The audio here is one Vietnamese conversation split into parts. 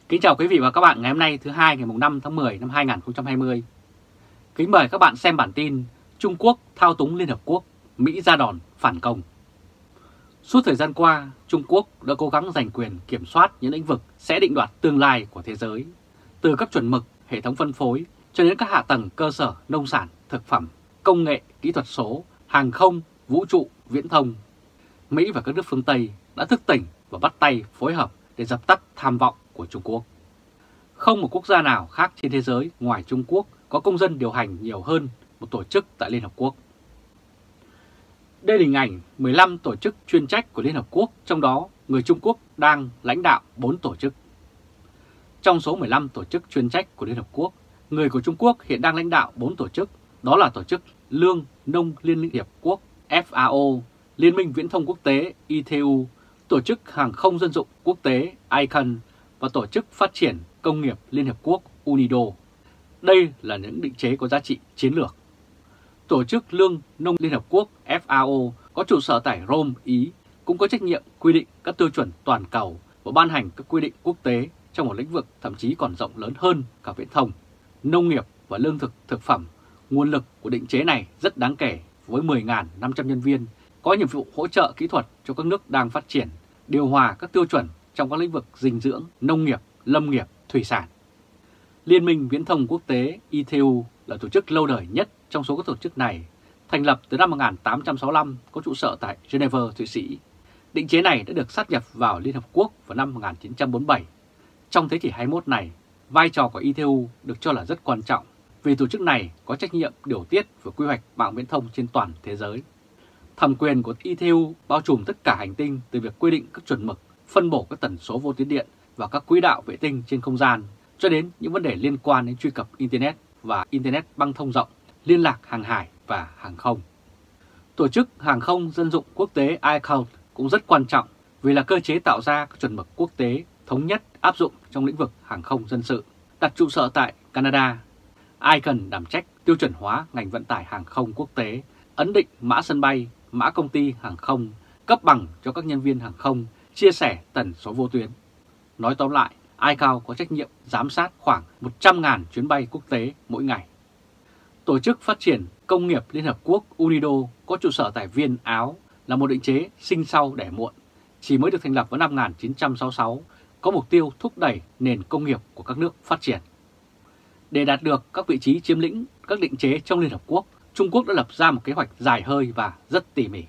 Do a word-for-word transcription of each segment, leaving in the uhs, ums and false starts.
Kính chào quý vị và các bạn ngày hôm nay thứ hai ngày năm tháng mười năm hai nghìn không trăm hai mươi. Kính mời các bạn xem bản tin Trung Quốc thao túng Liên Hợp Quốc, Mỹ ra đòn phản công. Suốt thời gian qua, Trung Quốc đã cố gắng giành quyền kiểm soát những lĩnh vực sẽ định đoạt tương lai của thế giới, từ các chuẩn mực, hệ thống phân phối cho đến các hạ tầng cơ sở nông sản, thực phẩm, công nghệ, kỹ thuật số, hàng không, vũ trụ, viễn thông. Mỹ và các nước phương Tây đã thức tỉnh và bắt tay phối hợp để dập tắt tham vọng của Trung Quốc. Không một quốc gia nào khác trên thế giới ngoài Trung Quốc có công dân điều hành nhiều hơn một tổ chức tại Liên Hợp Quốc. Đây là hình ảnh mười lăm tổ chức chuyên trách của Liên Hợp Quốc, trong đó người Trung Quốc đang lãnh đạo bốn tổ chức. Trong số mười lăm tổ chức chuyên trách của Liên Hợp Quốc, người của Trung Quốc hiện đang lãnh đạo bốn tổ chức, đó là Tổ chức Lương Nông Liên Hiệp Quốc F A O, Liên minh Viễn thông Quốc tế I T U, Tổ chức Hàng không Dân dụng Quốc tế I C A N và Tổ chức Phát triển Công nghiệp Liên Hợp Quốc U N I D O. Đây là những định chế có giá trị chiến lược. Tổ chức Lương Nông Liên Hợp Quốc F A O có trụ sở tại Rome, Ý, cũng có trách nhiệm quy định các tiêu chuẩn toàn cầu và ban hành các quy định quốc tế trong một lĩnh vực thậm chí còn rộng lớn hơn cả viễn thông, nông nghiệp và lương thực thực phẩm. Nguồn lực của định chế này rất đáng kể với mười nghìn năm trăm nhân viên, có nhiệm vụ hỗ trợ kỹ thuật cho các nước đang phát triển, điều hòa các tiêu chuẩn trong các lĩnh vực dinh dưỡng, nông nghiệp, lâm nghiệp, thủy sản. Liên minh Viễn thông Quốc tế I T U là tổ chức lâu đời nhất trong số các tổ chức này, thành lập từ năm một nghìn tám trăm sáu mươi lăm, có trụ sở tại Geneva, Thụy Sĩ. Định chế này đã được sát nhập vào Liên Hợp Quốc vào năm một nghìn chín trăm bốn mươi bảy. Trong thế kỷ hai mươi mốt này, vai trò của I T U được cho là rất quan trọng vì tổ chức này có trách nhiệm điều tiết và quy hoạch mạng viễn thông trên toàn thế giới. Thẩm quyền của I T U bao trùm tất cả hành tinh, từ việc quy định các chuẩn mực, phân bổ các tần số vô tuyến điện và các quỹ đạo vệ tinh trên không gian, cho đến những vấn đề liên quan đến truy cập Internet và Internet băng thông rộng, liên lạc hàng hải và hàng không. Tổ chức Hàng không Dân dụng Quốc tế I C A O cũng rất quan trọng vì là cơ chế tạo ra các chuẩn mực quốc tế thống nhất áp dụng trong lĩnh vực hàng không dân sự, đặt trụ sở tại Canada. I C A N đảm trách tiêu chuẩn hóa ngành vận tải hàng không quốc tế, ấn định mã sân bay, mã công ty hàng không, cấp bằng cho các nhân viên hàng không, chia sẻ tần số vô tuyến. Nói tóm lại, I C A O có trách nhiệm giám sát khoảng một trăm nghìn chuyến bay quốc tế mỗi ngày. Tổ chức Phát triển Công nghiệp Liên Hợp Quốc U N I D O có trụ sở tại Viên, Áo, là một định chế sinh sau đẻ muộn, chỉ mới được thành lập vào năm một nghìn chín trăm sáu mươi sáu, có mục tiêu thúc đẩy nền công nghiệp của các nước phát triển. Để đạt được các vị trí chiếm lĩnh các định chế trong Liên Hợp Quốc, Trung Quốc đã lập ra một kế hoạch dài hơi và rất tỉ mỉ.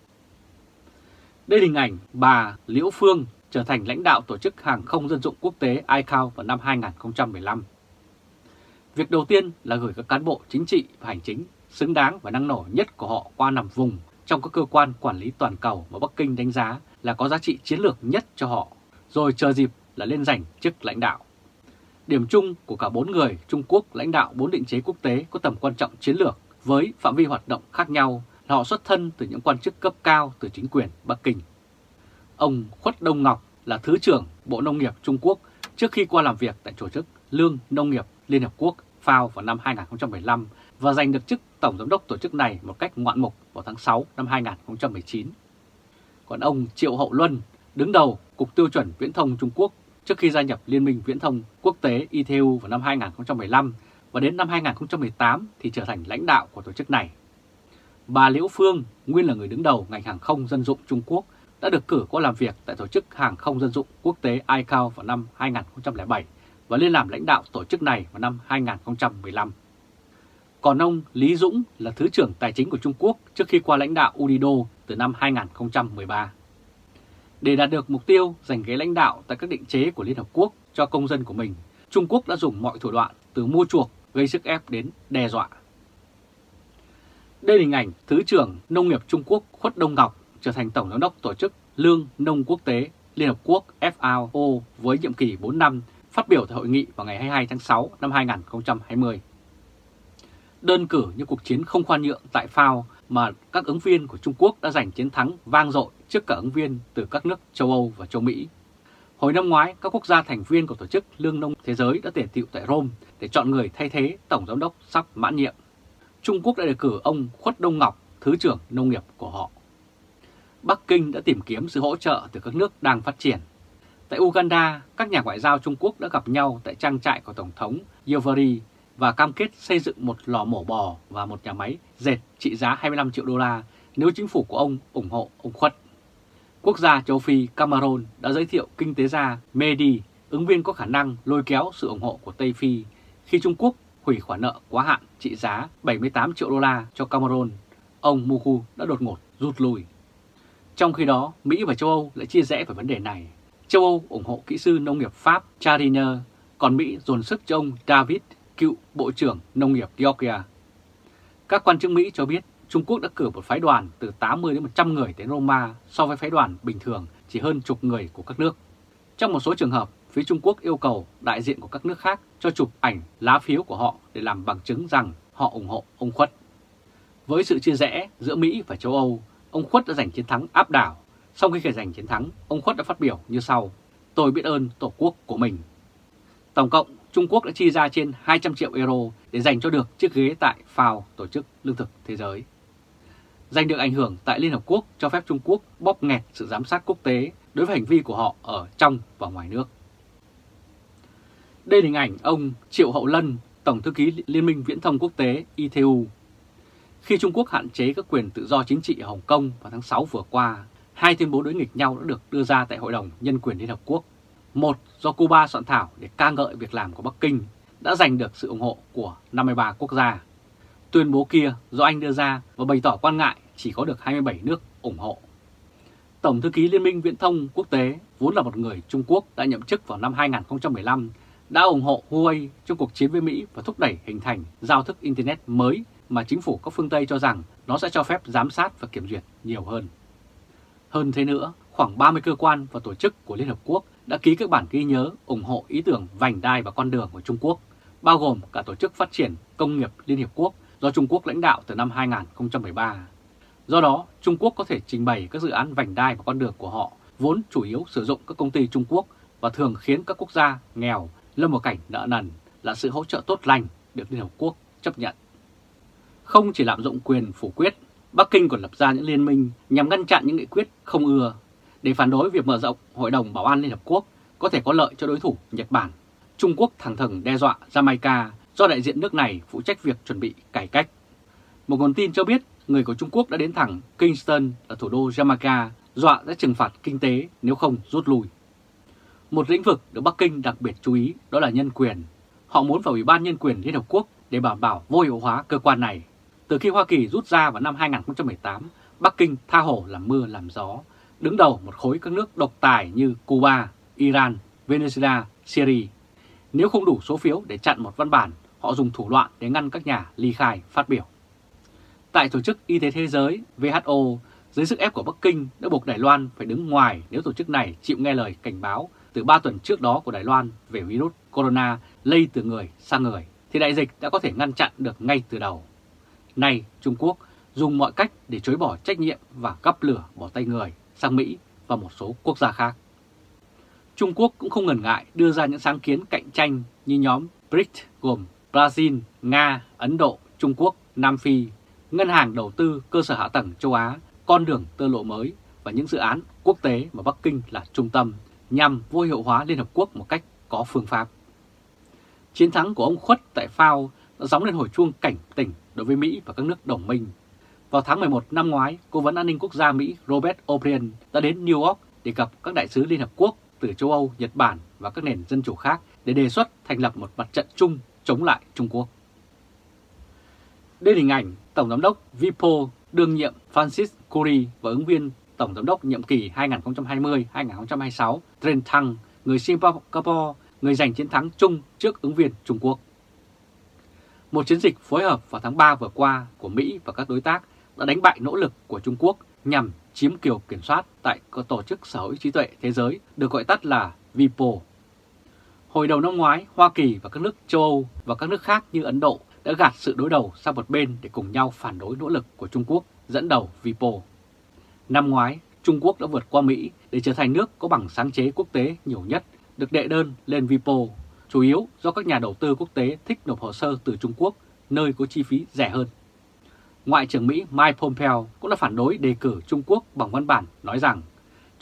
Đây là hình ảnh bà Liễu Phương trở thành lãnh đạo Tổ chức Hàng không Dân dụng Quốc tế I C A O vào năm hai nghìn không trăm mười lăm. Việc đầu tiên là gửi các cán bộ chính trị và hành chính xứng đáng và năng nổ nhất của họ qua nằm vùng trong các cơ quan quản lý toàn cầu mà Bắc Kinh đánh giá là có giá trị chiến lược nhất cho họ, rồi chờ dịp là lên giành chức lãnh đạo. Điểm chung của cả bốn người Trung Quốc lãnh đạo bốn định chế quốc tế có tầm quan trọng chiến lược với phạm vi hoạt động khác nhau là họ xuất thân từ những quan chức cấp cao từ chính quyền Bắc Kinh. Ông Khuất Đông Ngọc là Thứ trưởng Bộ Nông nghiệp Trung Quốc trước khi qua làm việc tại Tổ chức Lương Nông nghiệp Liên Hợp Quốc F A O vào năm hai nghìn không trăm mười lăm và giành được chức Tổng Giám đốc tổ chức này một cách ngoạn mục vào tháng sáu năm hai nghìn không trăm mười chín. Còn ông Triệu Hậu Luân đứng đầu Cục Tiêu chuẩn Viễn thông Trung Quốc trước khi gia nhập Liên minh Viễn thông Quốc tế I T U vào năm hai nghìn không trăm mười lăm và đến năm hai nghìn không trăm mười tám thì trở thành lãnh đạo của tổ chức này. Bà Liễu Phương, nguyên là người đứng đầu ngành hàng không dân dụng Trung Quốc, đã được cử qua làm việc tại Tổ chức Hàng không Dân dụng Quốc tế I C A O vào năm hai nghìn không trăm lẻ bảy và lên làm lãnh đạo tổ chức này vào năm hai nghìn không trăm mười lăm. Còn ông Lý Dũng là Thứ trưởng Tài chính của Trung Quốc trước khi qua lãnh đạo U N I D O từ năm hai nghìn không trăm mười ba. Để đạt được mục tiêu giành ghế lãnh đạo tại các định chế của Liên Hợp Quốc cho công dân của mình, Trung Quốc đã dùng mọi thủ đoạn từ mua chuộc, gây sức ép đến đe dọa. Đây là hình ảnh Thứ trưởng Nông nghiệp Trung Quốc Khuất Đông Ngọc trở thành Tổng Giám đốc Tổ chức Lương Nông Quốc tế Liên Hợp Quốc F A O với nhiệm kỳ bốn năm, phát biểu tại hội nghị vào ngày hai mươi hai tháng sáu năm hai nghìn không trăm hai mươi. Đơn cử như cuộc chiến không khoan nhượng tại F A O mà các ứng viên của Trung Quốc đã giành chiến thắng vang dội trước cả ứng viên từ các nước châu Âu và châu Mỹ. Hồi năm ngoái, các quốc gia thành viên của Tổ chức Lương Nông Thế giới đã tề tựu tại Rome để chọn người thay thế Tổng Giám đốc sắp mãn nhiệm. Trung Quốc đã đề cử ông Khuất Đông Ngọc, Thứ trưởng Nông nghiệp của họ. Bắc Kinh đã tìm kiếm sự hỗ trợ từ các nước đang phát triển. Tại Uganda, các nhà ngoại giao Trung Quốc đã gặp nhau tại trang trại của Tổng thống Yoweri và cam kết xây dựng một lò mổ bò và một nhà máy dệt trị giá hai mươi lăm triệu đô la nếu chính phủ của ông ủng hộ ông Khuất. Quốc gia châu Phi Cameroon đã giới thiệu kinh tế gia Mehdi, ứng viên có khả năng lôi kéo sự ủng hộ của Tây Phi khi Trung Quốc hủy khoản nợ quá hạn trị giá bảy mươi tám triệu đô la cho Cameroon. Ông Mukhu đã đột ngột rút lui. Trong khi đó, Mỹ và châu Âu lại chia rẽ về vấn đề này. Châu Âu ủng hộ kỹ sư nông nghiệp Pháp Chariner, còn Mỹ dồn sức cho ông David, cựu Bộ trưởng Nông nghiệp Georgia. Các quan chức Mỹ cho biết Trung Quốc đã cử một phái đoàn từ tám mươi đến một trăm người đến Roma so với phái đoàn bình thường chỉ hơn chục người của các nước. Trong một số trường hợp, phía Trung Quốc yêu cầu đại diện của các nước khác cho chụp ảnh lá phiếu của họ để làm bằng chứng rằng họ ủng hộ ông Khuất. Với sự chia rẽ giữa Mỹ và châu Âu, ông Khuất đã giành chiến thắng áp đảo. Sau khi giành chiến thắng, ông Khuất đã phát biểu như sau: "Tôi biết ơn Tổ quốc của mình." Tổng cộng, Trung Quốc đã chi ra trên hai trăm triệu euro để giành cho được chiếc ghế tại ép a o, Tổ chức Lương thực Thế giới. Giành được ảnh hưởng tại Liên Hợp Quốc cho phép Trung Quốc bóp nghẹt sự giám sát quốc tế đối với hành vi của họ ở trong và ngoài nước. Đây là hình ảnh ông Triệu Hậu Lân, Tổng thư ký Liên minh Viễn thông Quốc tế I T U. Khi Trung Quốc hạn chế các quyền tự do chính trị ở Hồng Kông vào tháng sáu vừa qua, hai tuyên bố đối nghịch nhau đã được đưa ra tại Hội đồng Nhân quyền Liên Hợp Quốc. Một do Cuba soạn thảo để ca ngợi việc làm của Bắc Kinh đã giành được sự ủng hộ của năm mươi ba quốc gia. Tuyên bố kia do Anh đưa ra và bày tỏ quan ngại chỉ có được hai mươi bảy nước ủng hộ. Tổng thư ký Liên minh Viễn thông Quốc tế, vốn là một người Trung Quốc đã nhậm chức vào năm hai nghìn không trăm mười lăm, đã ủng hộ Huawei trong cuộc chiến với Mỹ và thúc đẩy hình thành giao thức Internet mới mà chính phủ các phương Tây cho rằng nó sẽ cho phép giám sát và kiểm duyệt nhiều hơn. Hơn thế nữa, khoảng ba mươi cơ quan và tổ chức của Liên Hợp Quốc đã ký các bản ghi nhớ ủng hộ ý tưởng vành đai và con đường của Trung Quốc, bao gồm cả Tổ chức Phát triển Công nghiệp Liên Hiệp Quốc do Trung Quốc lãnh đạo từ năm hai nghìn không trăm mười ba. Do đó, Trung Quốc có thể trình bày các dự án vành đai và con đường của họ, vốn chủ yếu sử dụng các công ty Trung Quốc và thường khiến các quốc gia nghèo lâm vào cảnh nợ nần, là sự hỗ trợ tốt lành được Liên Hợp Quốc chấp nhận. Không chỉ lạm dụng quyền phủ quyết, Bắc Kinh còn lập ra những liên minh nhằm ngăn chặn những nghị quyết không ưa. Để phản đối việc mở rộng Hội đồng Bảo an Liên Hợp Quốc có thể có lợi cho đối thủ Nhật Bản, Trung Quốc thẳng thừng đe dọa Jamaica do đại diện nước này phụ trách việc chuẩn bị cải cách. Một nguồn tin cho biết người của Trung Quốc đã đến thẳng Kingston ở thủ đô Jamaica, dọa sẽ trừng phạt kinh tế nếu không rút lui. Một lĩnh vực được Bắc Kinh đặc biệt chú ý đó là nhân quyền. Họ muốn vào Ủy ban Nhân quyền Liên Hợp Quốc để đảm bảo vô hiệu hóa cơ quan này. Từ khi Hoa Kỳ rút ra vào năm hai nghìn không trăm mười tám, Bắc Kinh tha hồ làm mưa làm gió, đứng đầu một khối các nước độc tài như Cuba, Iran, Venezuela, Syria. Nếu không đủ số phiếu để chặn một văn bản, họ dùng thủ đoạn để ngăn các nhà ly khai phát biểu. Tại Tổ chức Y tế Thế giới W H O, dưới sức ép của Bắc Kinh đã buộc Đài Loan phải đứng ngoài nếu tổ chức này chịu nghe lời cảnh báo từ ba tuần trước đó của Đài Loan về virus corona lây từ người sang người, thì đại dịch đã có thể ngăn chặn được ngay từ đầu. Nay, Trung Quốc dùng mọi cách để chối bỏ trách nhiệm và gắp lửa bỏ tay người sang Mỹ và một số quốc gia khác. Trung Quốc cũng không ngần ngại đưa ra những sáng kiến cạnh tranh như nhóm B R I C S gồm Brazil, Nga, Ấn Độ, Trung Quốc, Nam Phi, Ngân hàng Đầu tư Cơ sở Hạ tầng Châu Á, con đường tơ lộ mới và những dự án quốc tế mà Bắc Kinh là trung tâm nhằm vô hiệu hóa Liên Hợp Quốc một cách có phương pháp. Chiến thắng của ông Khuất tại ép a o đã gióng lên hồi chuông cảnh tỉnh đối với Mỹ và các nước đồng minh. Vào tháng mười một năm ngoái, Cố vấn An ninh Quốc gia Mỹ Robert O'Brien đã đến New York để gặp các đại sứ Liên Hợp Quốc từ châu Âu, Nhật Bản và các nền dân chủ khác để đề xuất thành lập một mặt trận chung chống lại Trung Quốc. Đây là hình ảnh Tổng giám đốc Vipo đương nhiệm Francis Curry và ứng viên Tổng giám đốc nhiệm kỳ hai nghìn không trăm hai mươi đến hai nghìn không trăm hai mươi sáu Trent Thăng, người Singapore, người giành chiến thắng chung trước ứng viên Trung Quốc. Một chiến dịch phối hợp vào tháng ba vừa qua của Mỹ và các đối tác đã đánh bại nỗ lực của Trung Quốc nhằm chiếm quyền kiểm soát tại Tổ chức Sở hữu trí tuệ thế giới được gọi tắt là Vipo. Hồi đầu năm ngoái, Hoa Kỳ và các nước châu Âu và các nước khác như Ấn Độ đã gạt sự đối đầu sang một bên để cùng nhau phản đối nỗ lực của Trung Quốc dẫn đầu Vipo. Năm ngoái, Trung Quốc đã vượt qua Mỹ để trở thành nước có bằng sáng chế quốc tế nhiều nhất, được đệ đơn lên Vipo, chủ yếu do các nhà đầu tư quốc tế thích nộp hồ sơ từ Trung Quốc, nơi có chi phí rẻ hơn. Ngoại trưởng Mỹ Mike Pompeo cũng đã phản đối đề cử Trung Quốc bằng văn bản nói rằng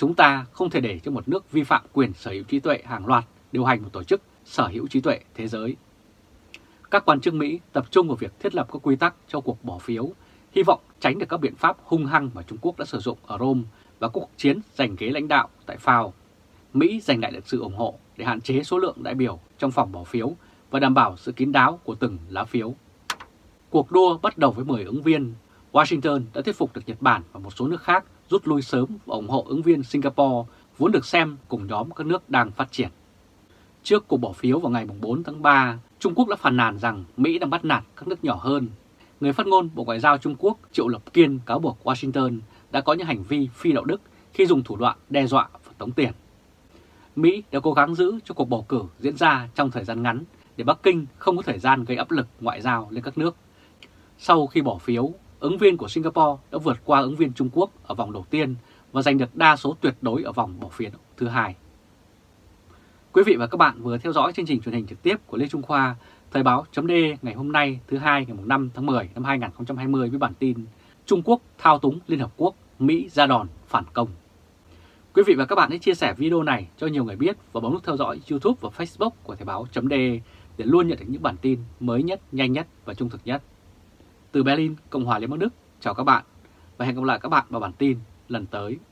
Chúng ta không thể để cho một nước vi phạm quyền sở hữu trí tuệ hàng loạt điều hành một tổ chức sở hữu trí tuệ thế giới. Các quan chức Mỹ tập trung vào việc thiết lập các quy tắc cho cuộc bỏ phiếu, hy vọng tránh được các biện pháp hung hăng mà Trung Quốc đã sử dụng ở Rome và cuộc chiến giành ghế lãnh đạo tại Phao. Mỹ giành lại được sự ủng hộ để hạn chế số lượng đại biểu trong phòng bỏ phiếu và đảm bảo sự kín đáo của từng lá phiếu. Cuộc đua bắt đầu với mười ứng viên. Washington đã thuyết phục được Nhật Bản và một số nước khác rút lui sớm và ủng hộ ứng viên Singapore, vốn được xem cùng nhóm các nước đang phát triển. Trước cuộc bỏ phiếu vào ngày bốn tháng ba, Trung Quốc đã phàn nàn rằng Mỹ đang bắt nạt các nước nhỏ hơn. Người phát ngôn Bộ Ngoại giao Trung Quốc Triệu Lập Kiên cáo buộc Washington đã có những hành vi phi đạo đức khi dùng thủ đoạn đe dọa và tống tiền. Mỹ đã cố gắng giữ cho cuộc bầu cử diễn ra trong thời gian ngắn để Bắc Kinh không có thời gian gây áp lực ngoại giao lên các nước. Sau khi bỏ phiếu, ứng viên của Singapore đã vượt qua ứng viên Trung Quốc ở vòng đầu tiên và giành được đa số tuyệt đối ở vòng bỏ phiếu thứ hai. Quý vị và các bạn vừa theo dõi chương trình truyền hình trực tiếp của Lê Trung Khoa, Thời báo chấm D ngày hôm nay thứ hai ngày năm tháng mười năm hai nghìn không trăm hai mươi với bản tin Trung Quốc thao túng Liên Hợp Quốc, Mỹ ra đòn phản công. Quý vị và các bạn hãy chia sẻ video này cho nhiều người biết và bấm nút theo dõi YouTube và Facebook của Thời báo chấm D để luôn nhận được những bản tin mới nhất, nhanh nhất và trung thực nhất. Từ Berlin, Cộng hòa Liên bang Đức, chào các bạn và hẹn gặp lại các bạn vào bản tin lần tới.